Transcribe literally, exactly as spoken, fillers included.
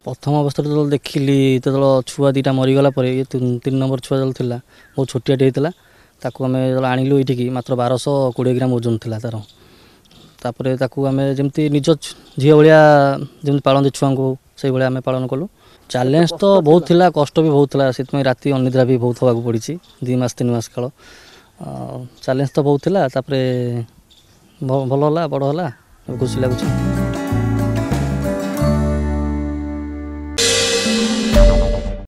प्रथम अवस्था जो देखिली तो छुआ दीटा मरीगला तीन नंबर छुआ जो था बहुत छोटियाटे होता ताकू आम आणिलु ये मात्र बारश कोड़े ग्राम ओजन था तार तापर ताकू आम जमी निज झी भाया जमी पालती छुआ को से भाया आम पालन कलु। चैलेंज तो बहुत थिला कष्ट भी बहुत था से राति अनिद्रा भी बहुत होगा पड़ी दी मस तीन मस काल चैलेंज तो बहुत थिला तापर भल है बड़ है खुशी लगुच।